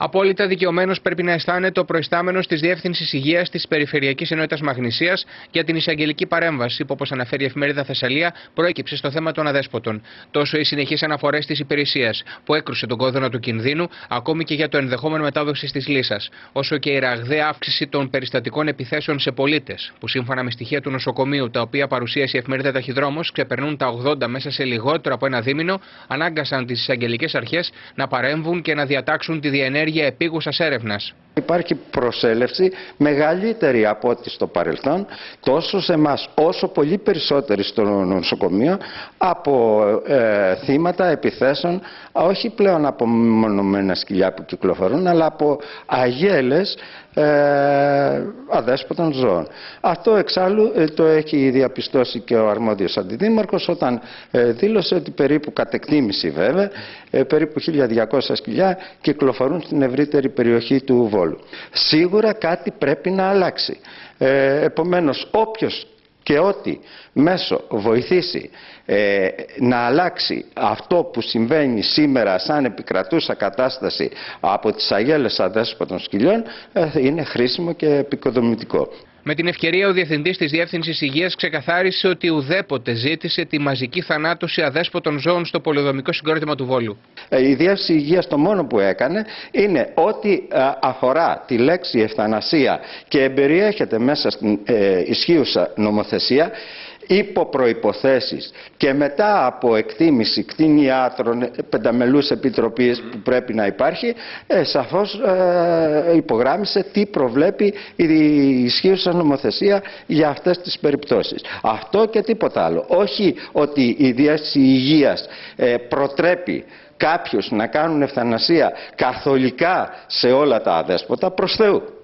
Απόλυτα δικαιωμένος πρέπει να αισθάνεται ο προϊστάμενος της Διεύθυνσης Υγείας της Περιφερειακής Ενότητας Μαγνησίας για την εισαγγελική παρέμβαση που, όπως αναφέρει η εφημερίδα Θεσσαλία, προέκυψε στο θέμα των αδέσποτων. Τόσο οι συνεχείς αναφορές της υπηρεσίας που έκρουσε τον κόδωνα του κινδύνου, ακόμη και για το ενδεχόμενο μετάδοση της λύσας, όσο και η ραγδαία αύξηση των περιστατικών επιθέσεων σε πολίτες, που σύμφωνα με στοιχεία του νοσοκομείου, τα οποία παρουσίασε η εφημερίδα Ταχυδρόμος, ξεπερνούν τα 80 μέσα σε λιγότερο από ένα δίμηνο, ανάγκασαν τις εισαγγελικές αρχές να παρέμβουν και να διατάξουν τη διενέργεια επίγουσας έρευνας. Υπάρχει προσέλευση μεγαλύτερη από ό,τι στο παρελθόν, τόσο σε εμάς όσο πολύ περισσότεροι στο νοσοκομείο, από θύματα επιθέσεων, όχι πλέον από μονομένα σκυλιά που κυκλοφορούν, αλλά από αγέλες αδέσποτων ζώων. Αυτό εξάλλου το έχει διαπιστώσει και ο αρμόδιος αντιδήμαρχος όταν δήλωσε ότι περίπου, κατ' εκτίμηση βέβαια, περίπου 1.200 σκυλιά κυκλοφορούν στην ευρύτερη περιοχή του Βόλου. Σίγουρα κάτι πρέπει να αλλάξει. Επομένως, όποιος και ό,τι μέσο βοηθήσει να αλλάξει αυτό που συμβαίνει σήμερα σαν επικρατούσα κατάσταση από τις αγέλες αδέσποτων σκυλιών είναι χρήσιμο και επικοδομητικό. Με την ευκαιρία, ο Διευθυντής της Διεύθυνσης Υγείας ξεκαθάρισε ότι ουδέποτε ζήτησε τη μαζική θανάτωση αδέσποτων ζώων στο πολεοδομικό συγκρότημα του Βόλου. Η Διεύθυνση Υγείας το μόνο που έκανε είναι ότι αφορά τη λέξη ευθανασία και εμπεριέχεται μέσα στην ισχύουσα νομοθεσία, υπό προϋποθέσεις και μετά από εκτίμηση κτηνιάτρων, πενταμελούς επιτροπής που πρέπει να υπάρχει, σαφώς υπογράμμισε τι προβλέπει η ισχύουσα νομοθεσία για αυτές τις περιπτώσεις. Αυτό και τίποτα άλλο. Όχι ότι η Διεύθυνση Υγείας προτρέπει κάποιους να κάνουν ευθανασία καθολικά σε όλα τα αδέσποτα, προς Θεού.